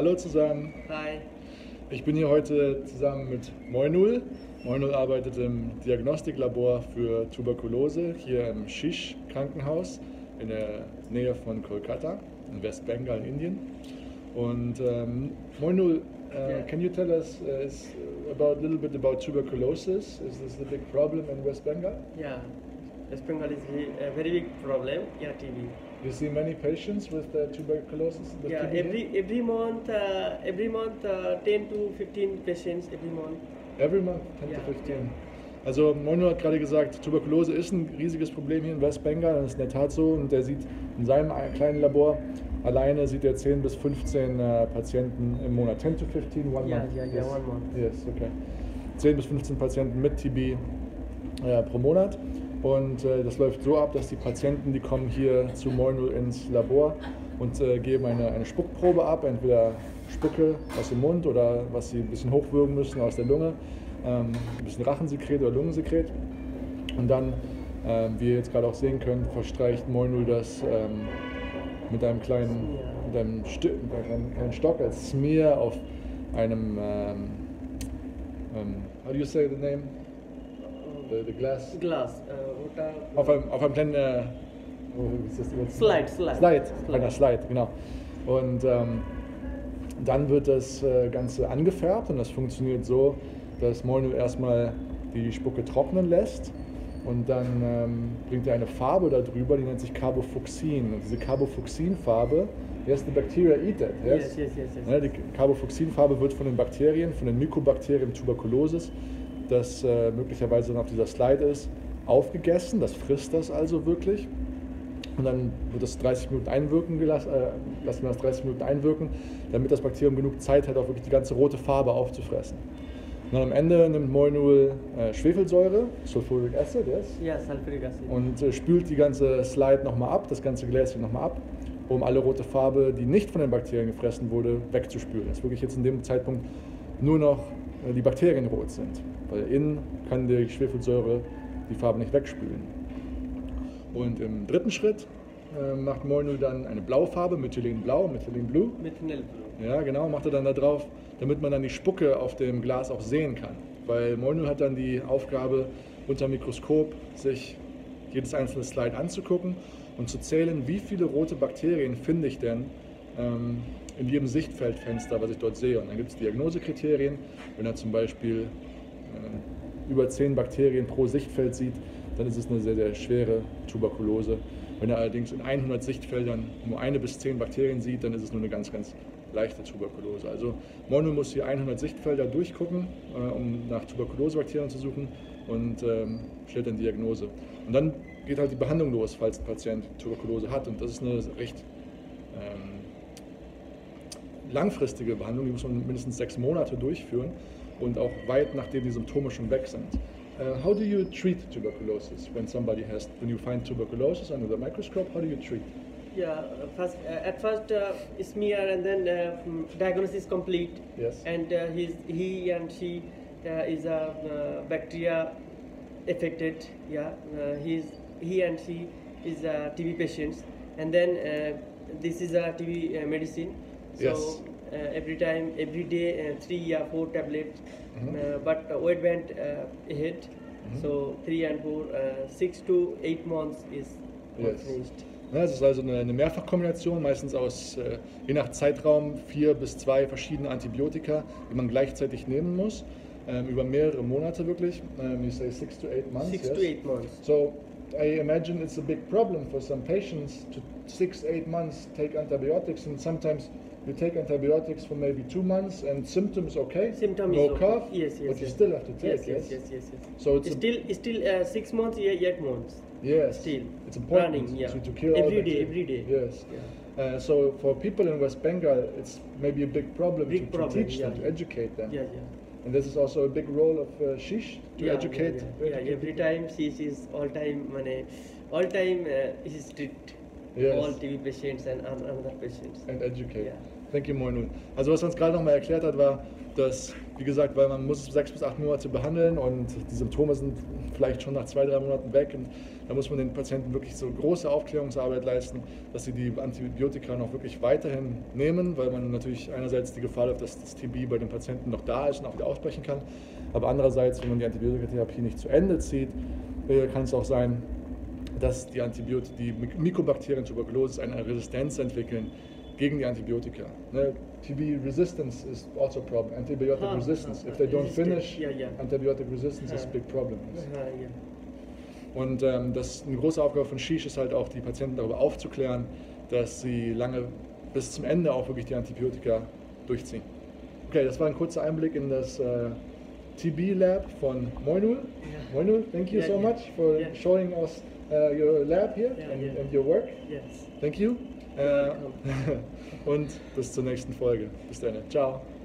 Hallo zusammen, Hi. ich bin hier heute zusammen mit Moinul. Moinul arbeitet im Diagnostiklabor für Tuberkulose hier im Shish Krankenhaus in der Nähe von Kolkata in Westbengal in Indien. Und Moinul, Yeah. can you tell us about a little bit about tuberculosis? Is this a big problem in West Bengal? Yeah, West Bengal is a very big problem. Yeah, TB. You see many patients with tuberculosis? With Yeah, TB here? every month, 10 to 15 patients every month. Every month, 10 Ja, to 15. ja. Also Moino hat gerade gesagt, Tuberkulose ist ein riesiges Problem hier in Westbengal, das ist in der Tat so. Und er sieht in seinem kleinen Labor, alleine sieht er 10 bis 15 Patienten im Monat. 10 to 15, one Yeah, month? yeah, yeah, Yes. 1 month. Yes, okay. 10 bis 15 Patienten mit TB pro Monat. Und das läuft so ab, dass die Patienten, die kommen hier zu Moino ins Labor und geben eine Spuckprobe ab, entweder Spucke aus dem Mund oder was sie ein bisschen hochwürgen müssen aus der Lunge, ein bisschen Rachensekret oder Lungensekret. Und dann, wie ihr jetzt gerade auch sehen könnt, verstreicht Moinul das mit einem kleinen Stock als Smear auf einem, how do you say the name? The glass? Glass. Auf einem kleinen wie ist das? Slide. Kleiner Slide, genau. Und dann wird das Ganze angefärbt und das funktioniert so, dass Moinul erstmal die Spucke trocknen lässt und dann bringt er eine Farbe darüber, die nennt sich Carbofuchsin. Und diese Carbofuchsinfarbe, yes, the bacteria eat it, yes? Yes. Ne, die Carbofuchsinfarbe wird von den Bakterien, von den Mycobacterium tuberculosis, das möglicherweise dann auf dieser Slide ist, aufgegessen. Das frisst das also wirklich. Und dann wird das 30 Minuten einwirken lassen wir das 30 Minuten einwirken, damit das Bakterium genug Zeit hat, auch wirklich die ganze rote Farbe aufzufressen. Und dann am Ende nimmt Moinul Schwefelsäure, Sulfuric Acid, yes? Yeah, sulfuric acid. Und spült die ganze Slide nochmal ab, das ganze Gläschen nochmal ab, um alle rote Farbe, die nicht von den Bakterien gefressen wurde, wegzuspülen. Dass wirklich jetzt in dem Zeitpunkt nur noch die Bakterien rot sind, weil innen kann die Schwefelsäure die Farbe nicht wegspülen. Und im dritten Schritt macht Moinul dann eine Blaufarbe, Methylenblau, Methylene Blue. Methanol blue. Ja, genau, macht er dann da drauf, damit man dann die Spucke auf dem Glas auch sehen kann. Weil Moinul hat dann die Aufgabe, unter dem Mikroskop sich jedes einzelne Slide anzugucken und zu zählen, wie viele rote Bakterien finde ich denn in jedem Sichtfeldfenster, was ich dort sehe. Und dann gibt es Diagnosekriterien. Wenn er zum Beispiel über 10 Bakterien pro Sichtfeld sieht, dann ist es eine sehr, sehr schwere Tuberkulose. Wenn er allerdings in 100 Sichtfeldern nur 1 bis 10 Bakterien sieht, dann ist es nur eine ganz, ganz leichte Tuberkulose. Also Moinul muss hier 100 Sichtfelder durchgucken, um nach Tuberkulosebakterien zu suchen und stellt dann Diagnose. Und dann geht halt die Behandlung los, falls ein Patient Tuberkulose hat. Und das ist eine recht langfristige Behandlung, die muss man mindestens 6 Monate durchführen und auch weit nachdem die Symptome schon weg sind. How do you treat tuberculosis when you find tuberculosis under the microscope? How do you treat? Yeah, at first smear and then diagnosis complete. Yes. And he and she is a bacteria affected. Yeah, he and she is a TB patients, and then this is a TB medicine. So Yes. every day, 3 or 4 tablets. Mhm. But weight band ahead. So 3 and 4, 6 to 8 months is Yes. finished. Ja, es ist also eine Mehrfachkombination, meistens aus je nach Zeitraum 4 bis 2 verschiedene Antibiotika, die man gleichzeitig nehmen muss, über mehrere Monate wirklich. You say 6 to 8 months. 6 yes? to 8 months. So I imagine it's a big problem for some patients to 6-8 months take antibiotics, and sometimes you take antibiotics for maybe 2 months and symptoms okay, Symptom no is okay. cough, Yes, but you yes. still have to take. Yes. So it's Still 6 months, 8 months. yes, Still it's important running, yeah. to kill all Every day, bacteria. every day. Yes. Yeah. So for people in West Bengal, it's maybe a big problem, Big to problem, teach them, yeah. to educate them. Yeah. And this is also a big role of Shish to educate. Yeah. Every time she is all time is strict. Yes. All TB patients and other patients. And educate. Yeah. Thank you, Moinul. Also was er uns gerade nochmal erklärt hat, war, dass Wie gesagt, weil man muss 6 bis 8 Monate behandeln und die Symptome sind vielleicht schon nach 2, 3 Monaten weg. Und da muss man den Patienten wirklich so große Aufklärungsarbeit leisten, dass sie die Antibiotika noch wirklich weiterhin nehmen, weil man natürlich einerseits die Gefahr läuft, dass das TB bei den Patienten noch da ist und auch wieder ausbrechen kann. Aber andererseits, wenn man die Antibiotikatherapie nicht zu Ende zieht, kann es auch sein, dass die Mycobakterien Tuberculosis eine Resistenz entwickeln gegen die Antibiotika. Ne? TB resistance is also a problem. Antibiotic resistance. If they don't finish, antibiotic resistance is a big problem. Und das eine große Aufgabe von Sheesh ist halt auch, die Patienten darüber aufzuklären, dass sie lange bis zum Ende auch wirklich die Antibiotika durchziehen. Okay, das war ein kurzer Einblick in das TB Lab von Moinul. Moinul, thank you so much for showing us your lab here and your work. Yes. Thank you. Und bis zur nächsten Folge. Bis dann. Ciao.